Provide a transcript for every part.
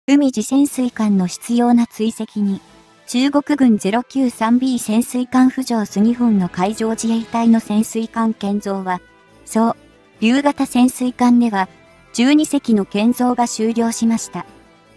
海自潜水艦の必要な追跡に、中国軍 093B 潜水艦浮上数2本の海上自衛隊の潜水艦建造は、竜型潜水艦では、12隻の建造が終了しました。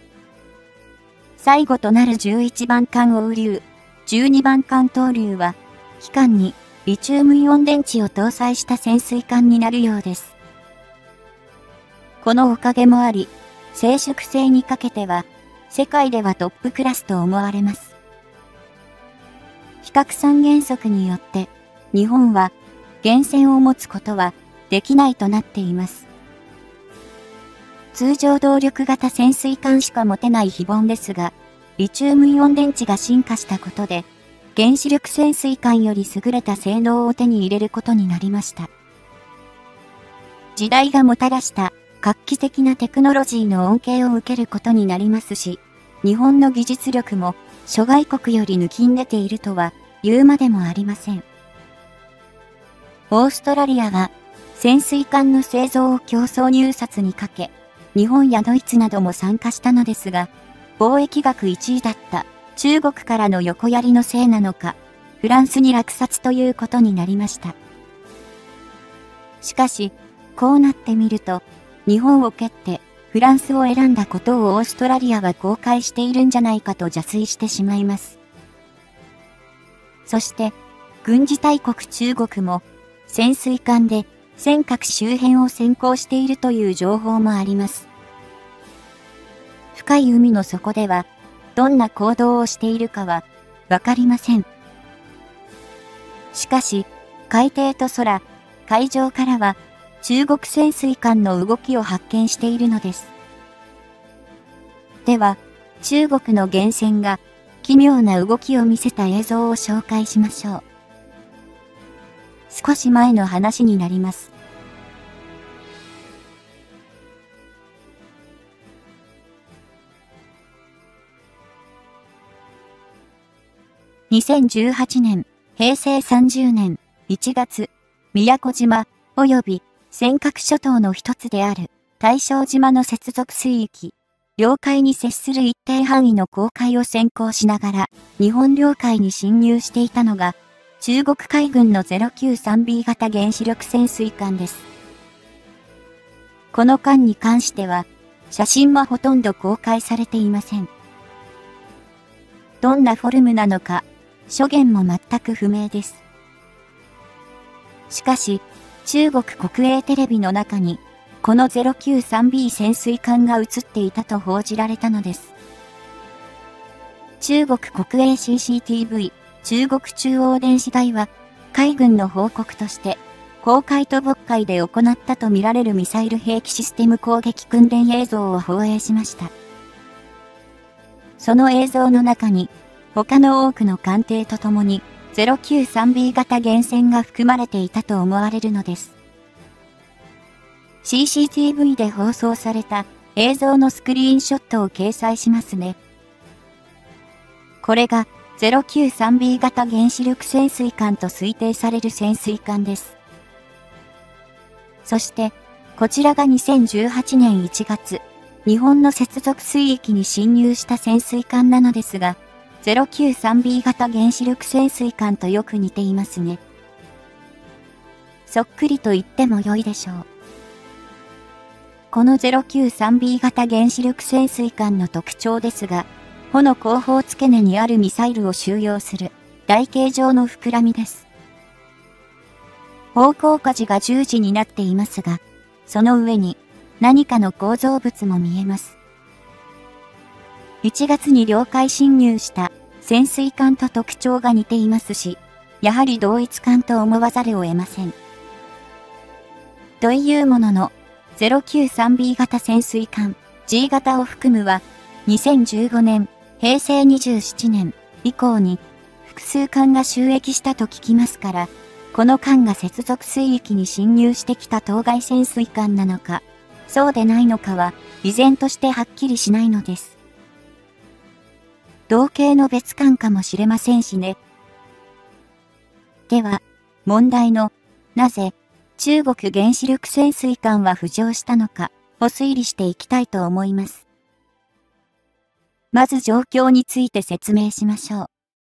最後となる11番艦王竜、12番艦東竜は、旗艦にリチウムイオン電池を搭載した潜水艦になるようです。このおかげもあり、静粛性にかけては、世界ではトップクラスと思われます。非核三原則によって、日本は原潜を持つことはできないとなっています。通常動力型潜水艦しか持てない非凡ですが、リチウムイオン電池が進化したことで、原子力潜水艦より優れた性能を手に入れることになりました。時代がもたらした画期的なテクノロジーの恩恵を受けることになりますし、日本の技術力も諸外国より抜きん出ているとは言うまでもありません。オーストラリアは潜水艦の製造を競争入札にかけ、日本やドイツなども参加したのですが、貿易額1位だった中国からの横やりのせいなのか、フランスに落札ということになりました。しかし、こうなってみると、日本を蹴ってフランスを選んだことをオーストラリアは後悔しているんじゃないかと邪推してしまいます。そして、軍事大国中国も潜水艦で尖閣周辺を先行しているという情報もあります。深い海の底では、どんな行動をしているかはわかりません。しかし、海底と空、海上からは中国潜水艦の動きを発見しているのです。では、中国の原潜が奇妙な動きを見せた映像を紹介しましょう。少し前の話になります。2018年、平成30年1月、宮古島及び尖閣諸島の一つである大正島の接続水域、領海に接する一定範囲の公海を先行しながら日本領海に侵入していたのが中国海軍の 093B 型原子力潜水艦です。この艦に関しては写真はほとんど公開されていません。どんなフォルムなのか、諸言も全く不明です。しかし、中国国営テレビの中に、この 093B 潜水艦が映っていたと報じられたのです。中国国営 CCTV、中国中央電視台は、海軍の報告として、公海と渤海で行ったとみられるミサイル兵器システム攻撃訓練映像を放映しました。その映像の中に、他の多くの艦艇とともに 093B 型原潜が含まれていたと思われるのです。CCTV で放送された映像のスクリーンショットを掲載しますね。これが 093B 型原子力潜水艦と推定される潜水艦です。そして、こちらが2018年1月、日本の接続水域に侵入した潜水艦なのですが、093B 型原子力潜水艦とよく似ていますね。そっくりと言っても良いでしょう。この 093B 型原子力潜水艦の特徴ですが、帆の後方付け根にあるミサイルを収容する台形状の膨らみです。方向舵が十字になっていますが、その上に何かの構造物も見えます。1月に領海侵入した潜水艦と特徴が似ていますし、やはり同一艦と思わざるを得ません。というものの、093B 型潜水艦 G 型を含むは、2015年、平成27年以降に複数艦が就役したと聞きますから、この艦が接続水域に侵入してきた当該潜水艦なのか、そうでないのかは、依然としてはっきりしないのです。同型の別艦かもしれませんしね。では、問題の、なぜ、中国原子力潜水艦は浮上したのか、を推理していきたいと思います。 まず状況について説明しましょう。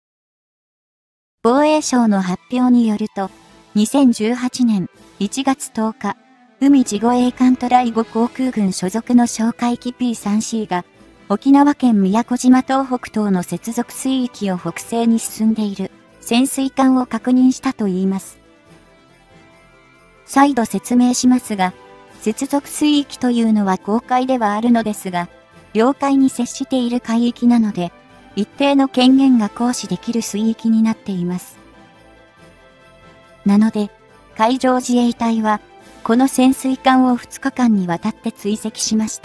防衛省の発表によると、2018年1月10日、海自護衛艦トライ5航空群所属の哨戒機 P3C が、沖縄県宮古島東北東の接続水域を北西に進んでいる潜水艦を確認したといいます。再度説明しますが、接続水域というのは公海ではあるのですが、領海に接している海域なので、一定の権限が行使できる水域になっています。なので、海上自衛隊は、この潜水艦を2日間にわたって追跡しました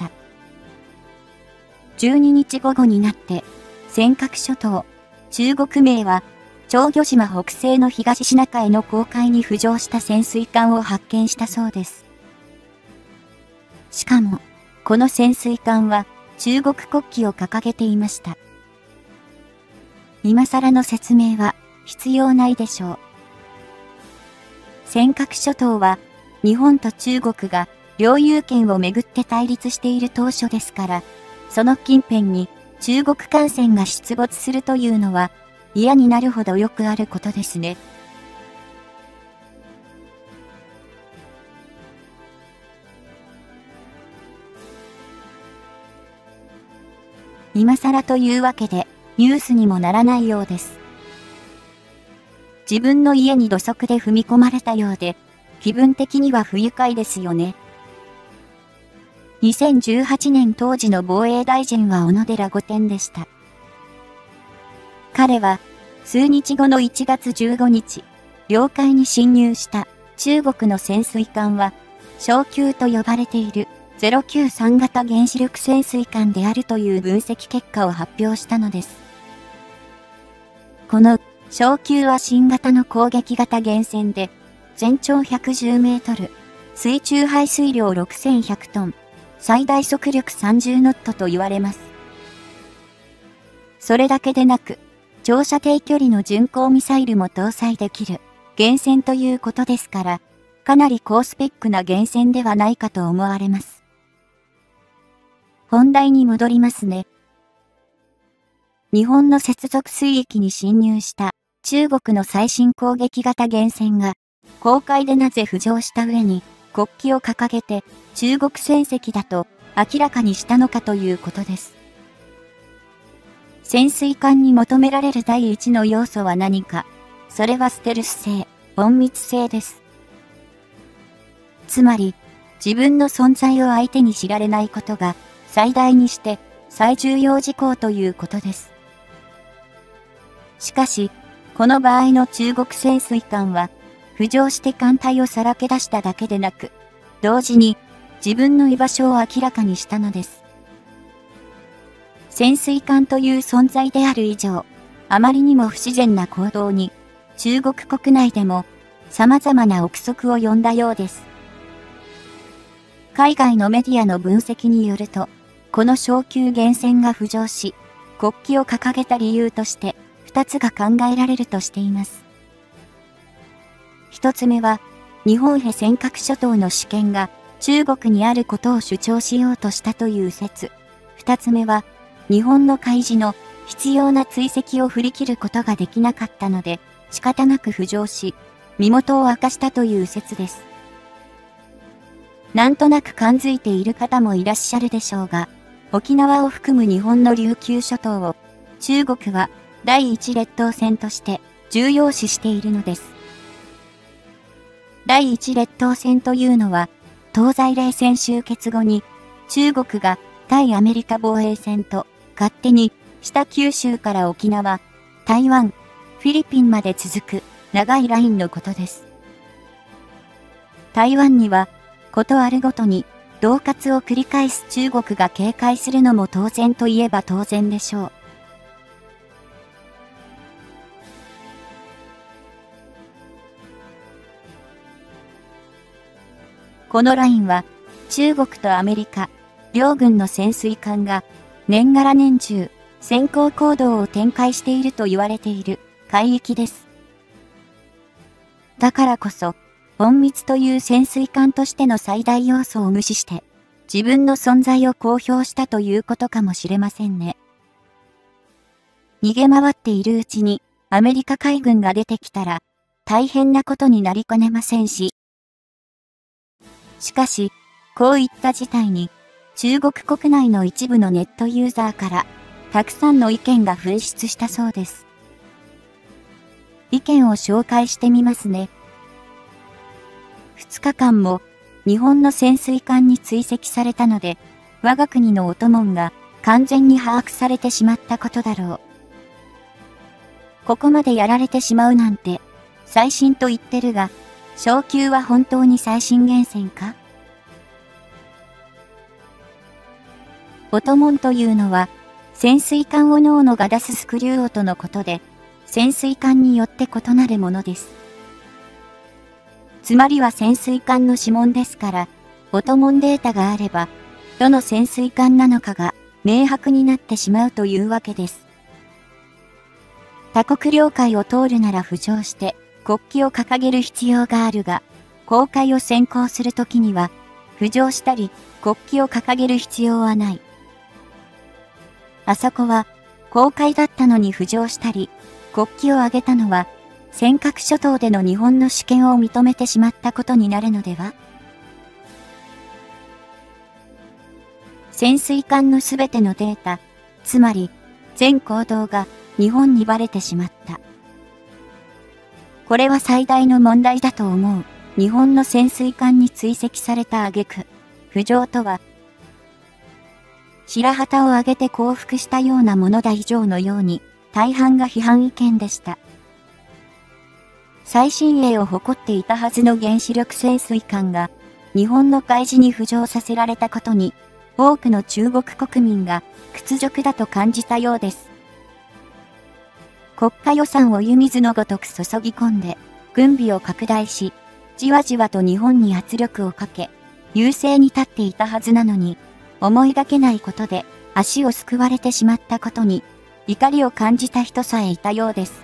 。12日午後になって、尖閣諸島、中国名は、長魚島北西の東シナ海の公海に浮上した潜水艦を発見したそうです。しかも、この潜水艦は、中国国旗を掲げていました。今更の説明は、必要ないでしょう。尖閣諸島は、日本と中国が領有権をめぐって対立している当初ですから、その近辺に中国艦船が出没するというのは嫌になるほどよくあることですね。今更というわけでニュースにもならないようです。自分の家に土足で踏み込まれたようで、気分的には不愉快ですよね。2018年当時の防衛大臣は小野寺御殿でした。彼は、数日後の1月15日、領海に侵入した中国の潜水艦は、小級と呼ばれている093型原子力潜水艦であるという分析結果を発表したのです。この小級は新型の攻撃型原潜で、全長110メートル、水中排水量6100トン、最大速力30ノットと言われます。それだけでなく、長射程距離の巡航ミサイルも搭載できる原潜ということですから、かなり高スペックな原潜ではないかと思われます。本題に戻りますね。日本の接続水域に侵入した中国の最新攻撃型原潜が、公海でなぜ浮上した上に国旗を掲げて中国船籍だと明らかにしたのかということです。潜水艦に求められる第一の要素は何か、それはステルス性、隠密性です。つまり、自分の存在を相手に知られないことが最大にして最重要事項ということです。しかし、この場合の中国潜水艦は、浮上して艦隊をさらけ出しただけでなく、同時に自分の居場所を明らかにしたのです。潜水艦という存在である以上、あまりにも不自然な行動に、中国国内でも様々な憶測を呼んだようです。海外のメディアの分析によると、この小級原潜が浮上し、国旗を掲げた理由として、2つが考えられるとしています。1つ目は、日本へ尖閣諸島の主権が中国にあることを主張しようとしたという説。2つ目は、日本の海事の必要な追跡を振り切ることができなかったので、仕方なく浮上し、身元を明かしたという説です。なんとなく感づいている方もいらっしゃるでしょうが、沖縄を含む日本の琉球諸島を、中国は第一列島線として重要視しているのです。第一列島線というのは、東西冷戦終結後に、中国が対アメリカ防衛線と勝手に北九州から沖縄、台湾、フィリピンまで続く長いラインのことです。台湾には、ことあるごとに、恫喝を繰り返す中国が警戒するのも当然といえば当然でしょう。このラインは、中国とアメリカ、両軍の潜水艦が、年がら年中、先行行動を展開していると言われている海域です。だからこそ、隠密という潜水艦としての最大要素を無視して、自分の存在を公表したということかもしれませんね。 逃げ回っているうちにアメリカ海軍が出てきたら大変なことになりかねませんし。しかし、こういった事態に中国国内の一部のネットユーザーからたくさんの意見が噴出したそうです。意見を紹介してみますね。2日間も日本の潜水艦に追跡されたので、我が国の音門が完全に把握されてしまったことだろう。ここまでやられてしまうなんて、最新と言ってるが、昇級は本当に最新源泉か？音門というのは、潜水艦おのおのが出すスクリュー音のことで、潜水艦によって異なるものです。つまりは潜水艦の指紋ですから、音門データがあれば、どの潜水艦なのかが明白になってしまうというわけです。他国領海を通るなら浮上して国旗を掲げる必要があるが、公海を先行するときには、浮上したり国旗を掲げる必要はない。あそこは公海だったのに浮上したり、国旗を上げたのは、尖閣諸島での日本の主権を認めてしまったことになるのでは？潜水艦のすべてのデータ、つまり全行動が日本にバレてしまった。これは最大の問題だと思う。日本の潜水艦に追跡された挙句、浮上とは、白旗を上げて降伏したようなものだ以上のように、大半が批判意見でした。最新鋭を誇っていたはずの原子力潜水艦が、日本の海事に浮上させられたことに、多くの中国国民が屈辱だと感じたようです。国家予算を湯水のごとく注ぎ込んで、軍備を拡大し、じわじわと日本に圧力をかけ、優勢に立っていたはずなのに、思いがけないことで足をすくわれてしまったことに、怒りを感じた人さえいたようです。